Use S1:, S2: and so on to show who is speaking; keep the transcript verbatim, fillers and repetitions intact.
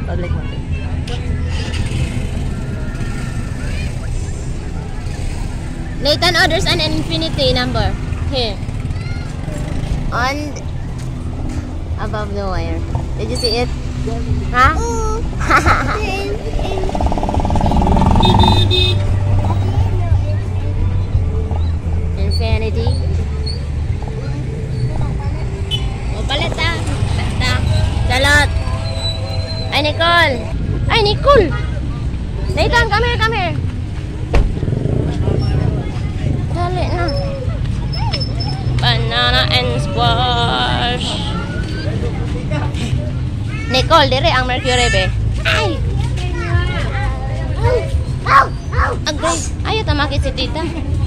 S1: Public mo.
S2: Nathan orders an infinity number. Here. On above the wire. Did you see it? Huh? Infinity. O, palit ah. Basta. Salot. Ay, Nicole. Ay, Nicole. Nathan, come here, come here. Dali na. Banana and squash. Nicole, dire ang Mercury, be. Ay! Agay. Ayaw tamakit si tita.